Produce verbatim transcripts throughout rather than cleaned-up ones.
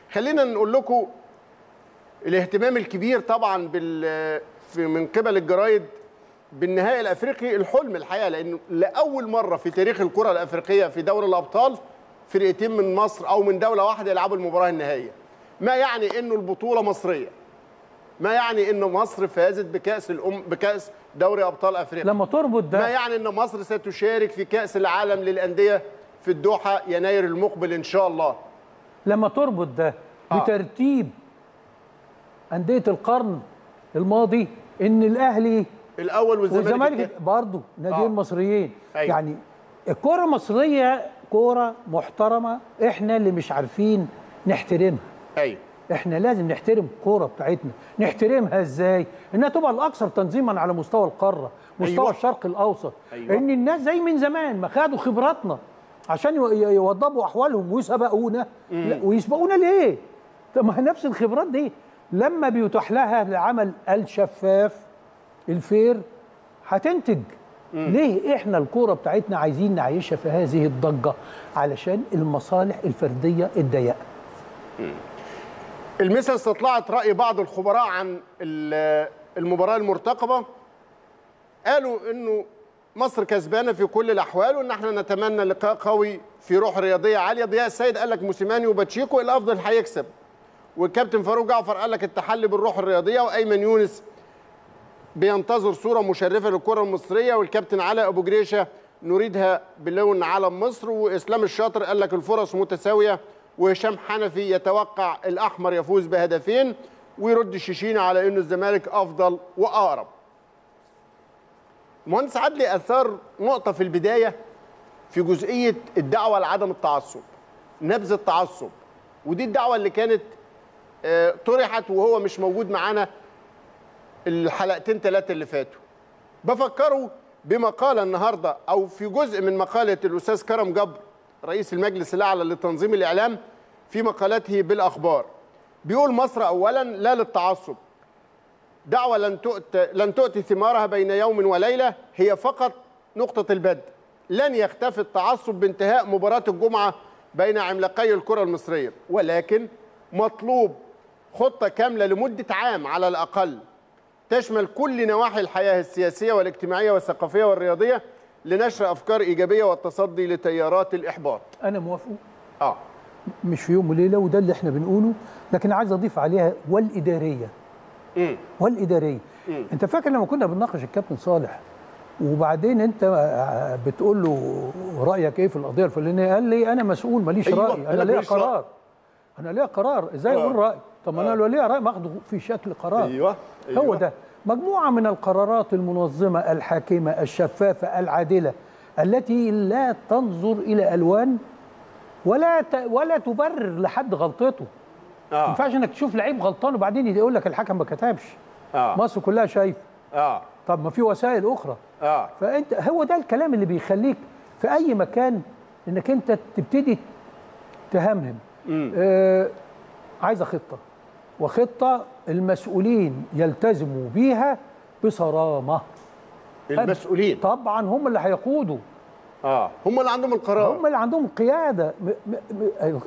خلينا نقول لكم الاهتمام الكبير طبعا بال في من قبل الجرايد بالنهائي الافريقي الحلم الحقيقه، لانه لاول مره في تاريخ الكره الافريقيه في دوري الابطال فرقتين من مصر او من دوله واحده يلعبوا المباراه النهائيه. ما يعني انه البطوله مصريه، ما يعني انه مصر فازت بكاس الام بكاس دوري ابطال افريقيا. لما تربط ده ما يعني ان مصر ستشارك في كاس العالم للانديه في الدوحه يناير المقبل ان شاء الله. لما تربط ده آه. بترتيب انديه القرن الماضي، ان الاهلي الاول والزمالك برضه ناديين آه. مصريين. أيوة. يعني الكره المصريه كوره محترمه، احنا اللي مش عارفين نحترمها. ايوه، احنا لازم نحترم الكوره بتاعتنا. نحترمها ازاي؟ انها تبقى الاكثر تنظيما على مستوى القاره، مستوى أيوة. الشرق الاوسط. أيوة. ان الناس زي من زمان ما خدوا خبراتنا عشان يوضبوا احوالهم ويسبقونا. ويسبقونا ليه؟ طب ما نفس الخبرات دي لما بيتاح لها العمل الشفاف الفير هتنتج. مم. ليه احنا الكوره بتاعتنا عايزين نعيشها في هذه الضجه؟ علشان المصالح الفرديه الضيقه. المثل استطلعت راي بعض الخبراء عن المباراه المرتقبه، قالوا انه مصر كسبانه في كل الاحوال، وان احنا نتمنى لقاء قوي في روح رياضيه عاليه. ضياء السيد قال لك موسيماني وباتشيكو الافضل هيكسب، والكابتن فاروق جعفر قال لك التحلي بالروح الرياضيه، وايمن يونس بينتظر صوره مشرفه للكره المصريه، والكابتن علاء ابو جريشه نريدها بلون علم مصر، واسلام الشاطر قال لك الفرص متساويه، وهشام حنفي يتوقع الاحمر يفوز بهدفين، ويرد الشيشيني على انه الزمالك افضل واقرب. مهندس عدلي اثار نقطه في البدايه في جزئيه الدعوه لعدم التعصب، نبذ التعصب، ودي الدعوه اللي كانت اه طرحت وهو مش موجود معانا الحلقتين ثلاثه اللي فاتوا. بفكروا بمقاله النهارده او في جزء من مقاله الاستاذ كرم جبر رئيس المجلس الاعلى لتنظيم الاعلام في مقالته بالاخبار. بيقول مصر اولا لا للتعصب، دعوه لن تؤتي لن تؤتي ثمارها بين يوم وليله، هي فقط نقطه البدء. لن يختفي التعصب بانتهاء مباراه الجمعه بين عملاقي الكره المصريه، ولكن مطلوب خطه كامله لمده عام على الاقل تشمل كل نواحي الحياه السياسيه والاجتماعيه والثقافيه والرياضيه لنشر افكار ايجابيه والتصدي لتيارات الاحباط. انا موافقه اه مش في يوم وليله، وده اللي احنا بنقوله، لكن عايز اضيف عليها والاداريه. امم والاداريه مم. انت فاكر لما كنا بنناقش الكابتن صالح وبعدين انت بتقول له رايك ايه في القضيه الفلانيه؟ قال لي انا مسؤول ماليش أيوة. راي، انا ليا قرار. انا ليا قرار، ازاي اقول راي؟ طب ما انا لو ليا راي ماخده في شكل قرار. ايوه ايوه هو ده مجموعه من القرارات المنظمه الحاكمه الشفافه العادله التي لا تنظر الى الوان ولا ت... ولا تبرر لحد غلطته. ما آه. ينفعش انك تشوف لعيب غلطان وبعدين يقول لك الحكم ما كتبش. آه. مصر كلها شايفه. اه طب ما في وسائل اخرى. اه فانت هو ده الكلام اللي بيخليك في اي مكان انك انت تبتدي تهمهم. آه عايزه خطه، وخطه المسؤولين يلتزموا بيها بصرامه. المسؤولين طبعا هم اللي هيقودوا. اه هم اللي عندهم القرار، هم اللي عندهم القياده. م... م... م...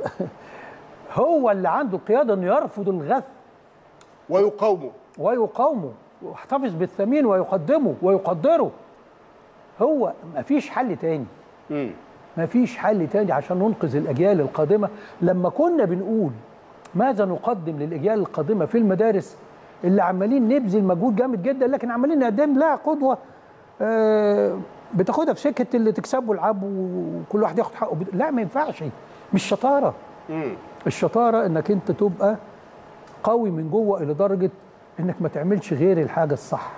هو اللي عنده القياده انه يرفض الغث ويقاومه ويقاومه ويحتفظ بالثمين ويقدمه ويقدره. هو ما فيش حل تاني. امم ما فيش حل تاني عشان ننقذ الاجيال القادمه. لما كنا بنقول ماذا نقدم للاجيال القادمه في المدارس اللي عمالين نبذل مجهود جامد جدا لكن عمالين نقدم لها قدوه آه بتاخدها في سكه اللي تكسبوا العبوا وكل واحد ياخد حقه. لا ما ينفعش، مش شطاره. امم الشطاره انك انت تبقى قوي من جوه الى درجه انك ما تعملش غير الحاجه الصح.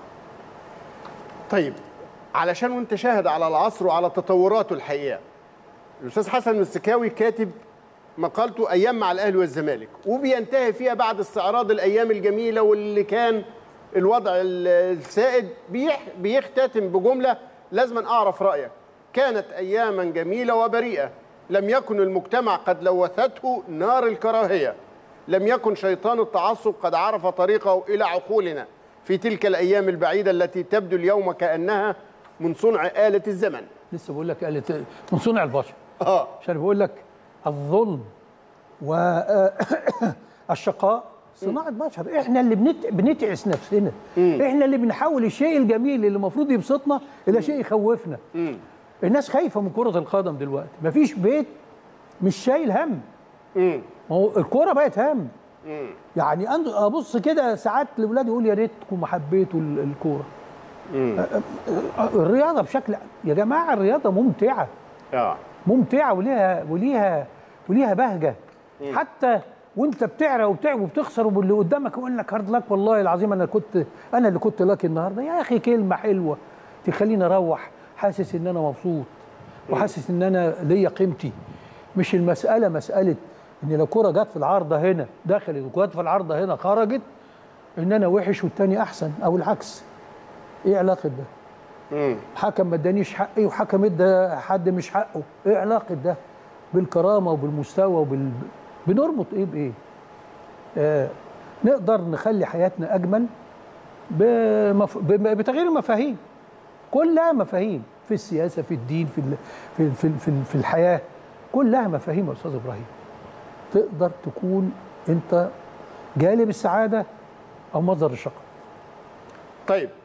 طيب علشان وانت شاهد على العصر وعلى تطوراته الحقيقه، الاستاذ حسن السكاوي كاتب مقالته ايام مع الاهلي والزمالك، وبينتهي فيها بعد استعراض الايام الجميله واللي كان الوضع السائد بيختتم بجمله لازم اعرف رايك. كانت اياما جميله وبريئه، لم يكن المجتمع قد لوثته نار الكراهيه، لم يكن شيطان التعصب قد عرف طريقه الى عقولنا في تلك الايام البعيده التي تبدو اليوم كانها من صنع آلة الزمن. لسه بقول لك آلة من صنع البشر. اه عشان بقول لك الظلم والشقاء صناعه بشر. احنا اللي بنت... بنتعس نفسنا. مم. احنا اللي بنحول الشيء الجميل اللي المفروض يبسطنا الى شيء يخوفنا. مم. الناس خايفه من كره القدم دلوقتي، مفيش بيت مش شايل هم. مم. ما هو الكوره بقت هم. مم. يعني ابص كده ساعات لاولادي يقول يا ريتكم حبيتوا الكوره. الرياضه بشكل، يا جماعه الرياضه ممتعه. اه ممتعه وليها وليها وليها بهجه. مم. حتى وانت بتعرق وبتعب وبتخسر واللي قدامك يقول لك هارد لك، والله العظيم انا كنت انا اللي كنت لاكي النهارده. يا اخي كلمه حلوه تخليني اروح حاسس ان انا مبسوط وحاسس ان انا ليا قيمتي. مش المساله مساله ان لو كره جت في العارضه هنا دخلت وجت في العارضه هنا خرجت ان انا وحش والتاني احسن او العكس. ايه علاقه ده؟ مم. حكم ما ادانيش حقي وحكم ادى حد مش حقه. ايه علاقه ده بالكرامه وبالمستوى وبال بنربط ايه بايه؟ آه نقدر نخلي حياتنا اجمل بمف... بتغيير المفاهيم. كلها مفاهيم في السياسه، في الدين، في ال... في في في, في الحياه، كلها مفاهيم يا استاذ ابراهيم. تقدر تكون انت جالب السعاده او مصدر الشقاء. طيب